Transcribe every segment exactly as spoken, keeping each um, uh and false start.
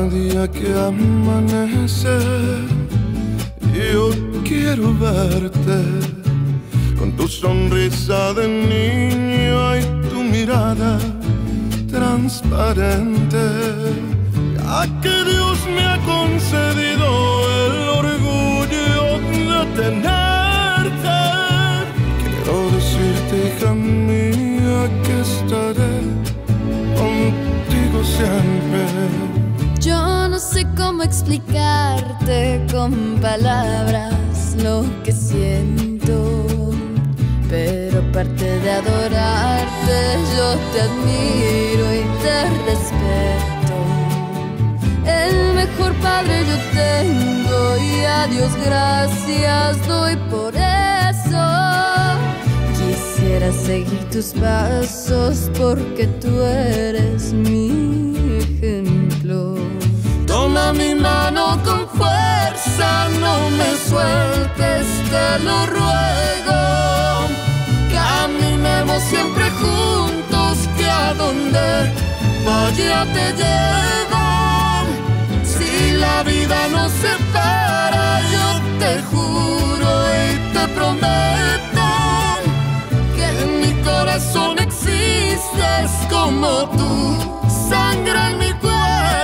día que amanece, yo quiero verte con tu sonrisa de niño y tu mirada transparente. Ya que Dios me ha concedido el orgullo de tenerte, quiero decirte, hija mía, que estaré contigo siempre. Yo no sé cómo explicarte con palabras lo que siento, pero aparte de adorarte, yo te admiro y te respeto. El mejor padre yo tengo y a Dios gracias doy por eso. Quisiera seguir tus pasos porque tú eres mi ejemplo. Toma mi mano con fuerza, no me sueltes, te lo ruego. Caminemos siempre juntos, que a donde vaya te llevo. Si la vida nos separa, yo te juro y te prometo que en mi corazón existes como tú, sangre en mi cuerpo.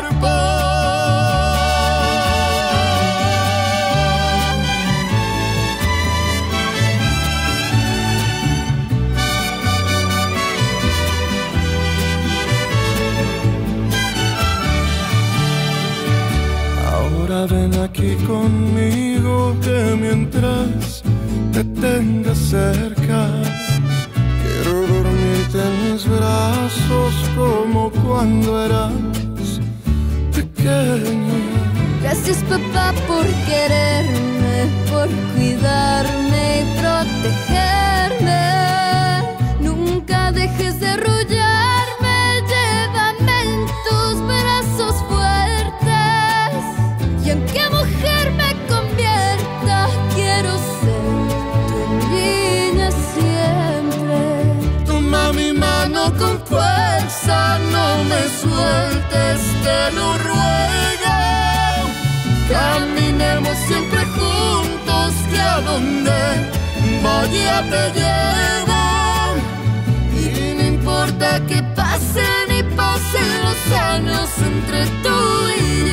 Ven aquí conmigo, que mientras te tenga cerca, quiero dormirte en mis brazos como cuando eras pequeño. Gracias, papá, por quererme, por cuidarme y protegerme. Nunca dejes de arrullarme, llévame en tus brazos fuertes. Y aunque mujer me convierta, quiero ser tu niña siempre. Toma mi mano con fuerza, no me sueltes, te lo ruego. Caminemos siempre juntos, que a donde vaya te llevo. Y no importa que pasen y pasen los años entre tú y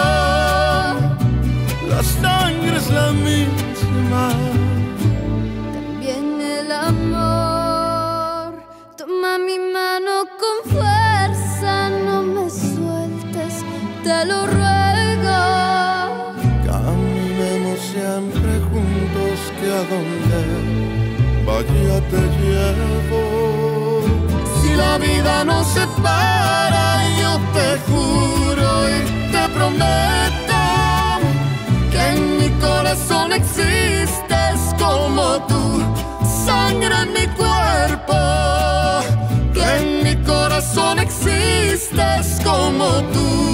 yo, la sangre es la misma, también el amor. Toma mi mano con fuerza, no me sueltes, te lo ruego. Caminemos siempre juntos, que a donde vaya te llevo. Si la vida nos separa, yo te juro y te prometo que en mi corazón existes como tú, sangre en mi cuerpo. Que en mi corazón existes como tú.